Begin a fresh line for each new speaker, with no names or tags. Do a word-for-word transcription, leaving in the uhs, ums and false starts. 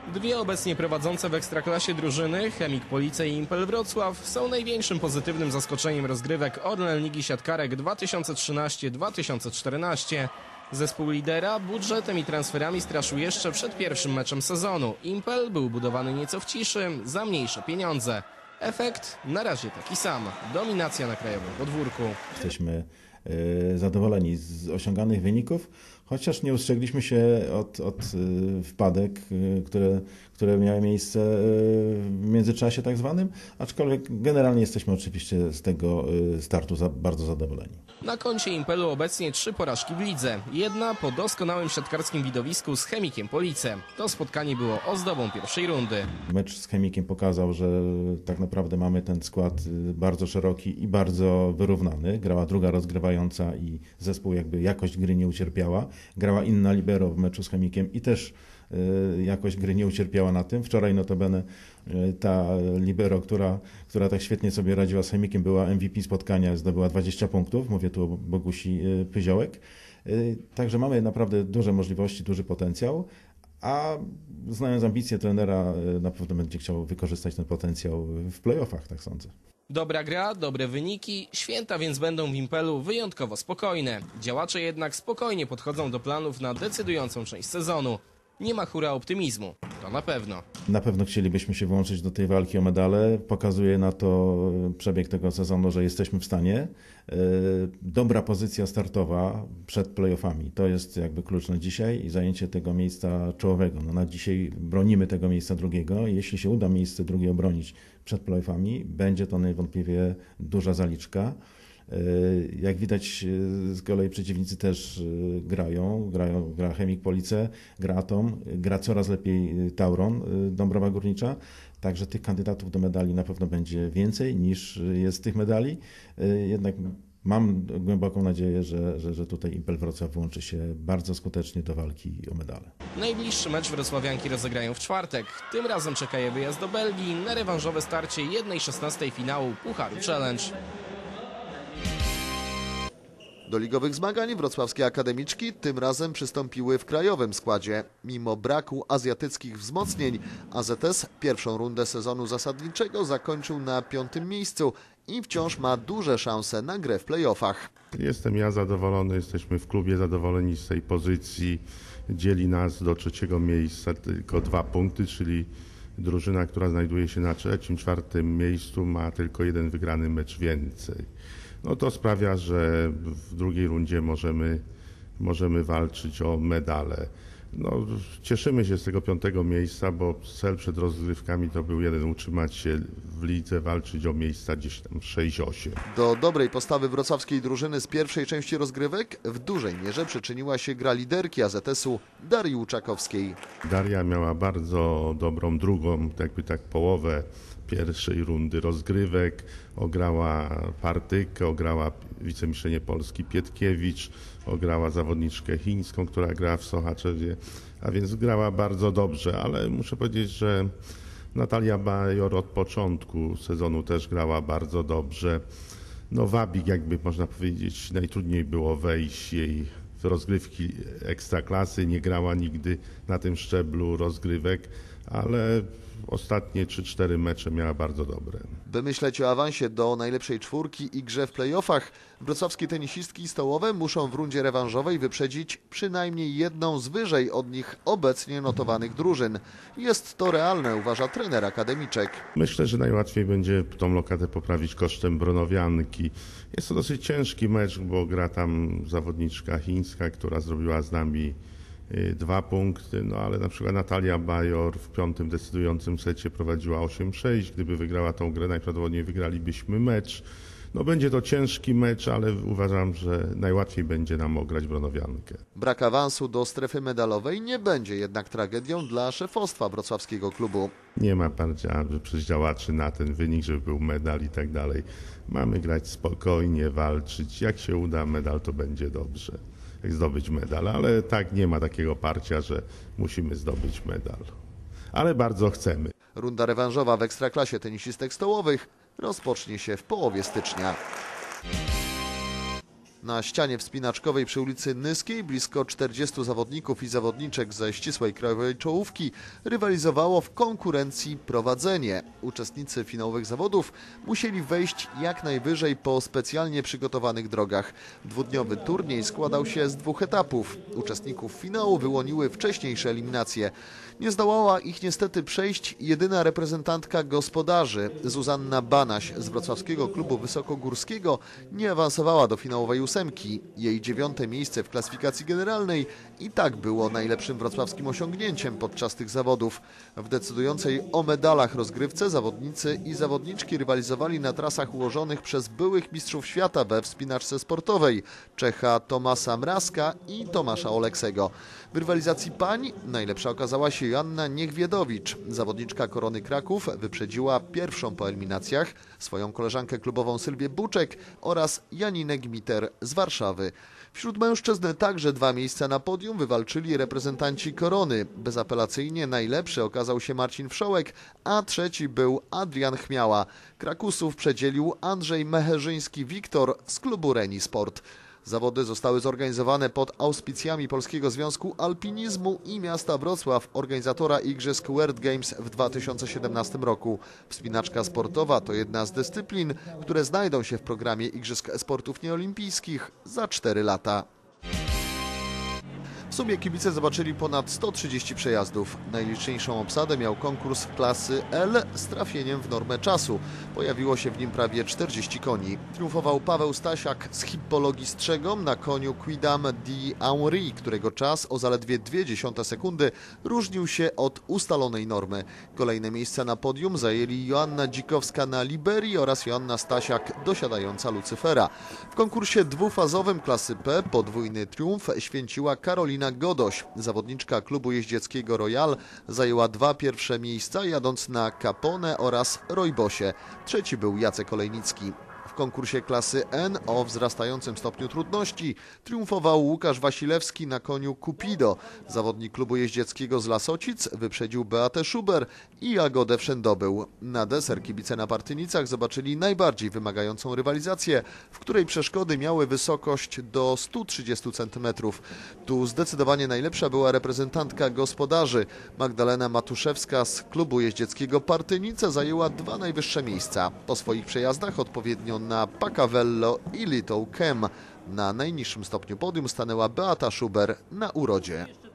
Dwie obecnie prowadzące w Ekstraklasie drużyny, Chemik Police i Impel Wrocław, są największym pozytywnym zaskoczeniem rozgrywek Orlen Ligi Siatkarek dwa tysiące trzynaście dwa tysiące czternaście. Zespół lidera budżetem i transferami straszył jeszcze przed pierwszym meczem sezonu. Impel był budowany nieco w ciszy, za mniejsze pieniądze. Efekt na razie taki sam. Dominacja na krajowym podwórku.
Jesteśmy zadowoleni z osiąganych wyników, chociaż nie ustrzegliśmy się od, od wpadek, które, które miały miejsce w międzyczasie tak zwanym, aczkolwiek generalnie jesteśmy oczywiście z tego startu za, bardzo zadowoleni.
Na koncie Impelu obecnie trzy porażki w lidze. Jedna po doskonałym siatkarskim widowisku z Chemikiem Police. To spotkanie było ozdobą pierwszej rundy.
Mecz z Chemikiem pokazał, że tak naprawdę mamy ten skład bardzo szeroki i bardzo wyrównany. Grała druga rozgrywająca i zespół jakby jakość gry nie ucierpiała. Grała inna libero w meczu z Chemikiem i też y, jakość gry nie ucierpiała na tym. Wczoraj notabene y, ta libero, która, która tak świetnie sobie radziła z Chemikiem, była M V P spotkania, zdobyła dwadzieścia punktów. Mówię tu o Bogusi y, Pyziołek. Y, także mamy naprawdę duże możliwości, duży potencjał. A znając ambicje trenera, y, na pewno będzie chciał wykorzystać ten potencjał w play-offach, tak sądzę.
Dobra gra, dobre wyniki, święta więc będą w Impelu wyjątkowo spokojne. Działacze jednak spokojnie podchodzą do planów na decydującą część sezonu. Nie ma hura optymizmu, to na pewno.
Na pewno chcielibyśmy się włączyć do tej walki o medale. Pokazuje na to przebieg tego sezonu, że jesteśmy w stanie. Dobra pozycja startowa przed playoffami. To jest jakby klucz na dzisiaj i zajęcie tego miejsca czołowego. No na dzisiaj bronimy tego miejsca drugiego. Jeśli się uda miejsce drugie obronić przed playoffami, będzie to niewątpliwie duża zaliczka. Jak widać, z kolei przeciwnicy też grają, grają gra Chemik Police, gra Atom, gra coraz lepiej Tauron, Dąbrowa Górnicza, także tych kandydatów do medali na pewno będzie więcej niż jest tych medali, jednak mam głęboką nadzieję, że, że, że tutaj Impel Wrocław włączy się bardzo skutecznie do walki o medale.
Najbliższy mecz wrocławianki rozegrają w czwartek. Tym razem czeka je wyjazd do Belgii na rewanżowe starcie jednej szesnastej finału Pucharu Challenge.
Do ligowych zmagań wrocławskie akademiczki tym razem przystąpiły w krajowym składzie. Mimo braku azjatyckich wzmocnień, A Z S pierwszą rundę sezonu zasadniczego zakończył na piątym miejscu i wciąż ma duże szanse na grę w play-offach.
Jestem ja zadowolony, jesteśmy w klubie zadowoleni z tej pozycji. Dzieli nas do trzeciego miejsca tylko dwa punkty, czyli drużyna, która znajduje się na trzecim, czwartym miejscu, ma tylko jeden wygrany mecz więcej. No to sprawia, że w drugiej rundzie możemy, możemy walczyć o medale. No, cieszymy się z tego piątego miejsca, bo cel przed rozgrywkami to był jeden, utrzymać się w lidze, walczyć o miejsca gdzieś tam sześć osiem.
Do dobrej postawy wrocławskiej drużyny z pierwszej części rozgrywek w dużej mierze przyczyniła się gra liderki A Z S-u Darii Łuczakowskiej.
Daria miała bardzo dobrą drugą, jakby tak połowę pierwszej rundy rozgrywek, ograła Partykę, ograła wicemistrzynię Polski Pietkiewicz, ograła zawodniczkę chińską, która gra w Sochaczewie, a więc grała bardzo dobrze, ale muszę powiedzieć, że Natalia Bajor od początku sezonu też grała bardzo dobrze. No Wabik, jakby można powiedzieć, najtrudniej było wejść jej w rozgrywki ekstraklasy, nie grała nigdy na tym szczeblu rozgrywek, ale ostatnie trzy cztery mecze miała bardzo dobre.
By myśleć o awansie do najlepszej czwórki i grze w play-offach, wrocławskie tenisistki stołowe muszą w rundzie rewanżowej wyprzedzić przynajmniej jedną z wyżej od nich obecnie notowanych drużyn. Jest to realne, uważa trener akademiczek.
Myślę, że najłatwiej będzie tą lokatę poprawić kosztem bronowianki. Jest to dosyć ciężki mecz, bo gra tam zawodniczka chińska, która zrobiła z nami dwa punkty, no ale na przykład Natalia Bajor w piątym decydującym secie prowadziła osiem sześć. Gdyby wygrała tą grę, najprawdopodobniej wygralibyśmy mecz. No będzie to ciężki mecz, ale uważam, że najłatwiej będzie nam ograć bronowiankę.
Brak awansu do strefy medalowej nie będzie jednak tragedią dla szefostwa wrocławskiego klubu.
Nie ma parcia przez działaczy na ten wynik, żeby był medal i tak dalej. Mamy grać spokojnie, walczyć. Jak się uda medal, to będzie dobrze. Jak zdobyć medal, ale tak nie ma takiego parcia, że musimy zdobyć medal. Ale bardzo chcemy.
Runda rewanżowa w ekstraklasie tenisistek stołowych rozpocznie się w połowie stycznia. Na ścianie wspinaczkowej przy ulicy Nyskiej blisko czterdziestu zawodników i zawodniczek ze ścisłej krajowej czołówki rywalizowało w konkurencji prowadzenie. Uczestnicy finałowych zawodów musieli wejść jak najwyżej po specjalnie przygotowanych drogach. Dwudniowy turniej składał się z dwóch etapów. Uczestników finału wyłoniły wcześniejsze eliminacje. Nie zdołała ich niestety przejść jedyna reprezentantka gospodarzy. Zuzanna Banaś z wrocławskiego klubu wysokogórskiego nie awansowała do finałowej ósemki. Jej dziewiąte miejsce w klasyfikacji generalnej i tak było najlepszym wrocławskim osiągnięciem podczas tych zawodów. W decydującej o medalach rozgrywce zawodnicy i zawodniczki rywalizowali na trasach ułożonych przez byłych mistrzów świata we wspinaczce sportowej Czecha Tomasa Mrazka i Tomasza Oleksego. W rywalizacji pań najlepsza okazała się Joanna Niechwiedowicz. Zawodniczka Korony Kraków wyprzedziła pierwszą po eliminacjach swoją koleżankę klubową Sylwię Buczek oraz Janinę Gmiter z Warszawy. Wśród mężczyzn także dwa miejsca na podium wywalczyli reprezentanci Korony. Bezapelacyjnie najlepszy okazał się Marcin Wszołek, a trzeci był Adrian Chmiała. Krakusów przedzielił Andrzej Mecherzyński-Wiktor z klubu Reni Sport. Zawody zostały zorganizowane pod auspicjami Polskiego Związku Alpinizmu i miasta Wrocław, organizatora Igrzysk World Games w dwa tysiące siedemnastym roku. Wspinaczka sportowa to jedna z dyscyplin, które znajdą się w programie Igrzysk Sportów Nieolimpijskich za cztery lata. W sumie kibice zobaczyli ponad sto trzydzieści przejazdów. Najliczniejszą obsadę miał konkurs klasy L z trafieniem w normę czasu. Pojawiło się w nim prawie czterdzieści koni. Triumfował Paweł Stasiak z Hippologii Strzegom na koniu Quidam di Henri, którego czas o zaledwie dwie dziesiąte sekundy różnił się od ustalonej normy. Kolejne miejsca na podium zajęli Joanna Dzikowska na Liberii oraz Joanna Stasiak dosiadająca Lucyfera. W konkursie dwufazowym klasy P podwójny triumf święciła Karolina Godoś. Zawodniczka klubu jeździeckiego Royal zajęła dwa pierwsze miejsca, jadąc na Capone oraz Rojbosie. Trzeci był Jacek Olejnicki. W konkursie klasy N o wzrastającym stopniu trudności triumfował Łukasz Wasilewski na koniu Cupido. Zawodnik klubu jeździeckiego z Lasocic wyprzedził Beatę Szuber i Jagodę Wszędobył. Na deser kibice na Partynicach zobaczyli najbardziej wymagającą rywalizację, w której przeszkody miały wysokość do stu trzydziestu centymetrów. Tu zdecydowanie najlepsza była reprezentantka gospodarzy. Magdalena Matuszewska z klubu jeździeckiego Partynice zajęła dwa najwyższe miejsca. Po swoich przejazdach odpowiednio na Pacavello i Little Kem. Na najniższym stopniu podium stanęła Beata Szuber na Urodzie.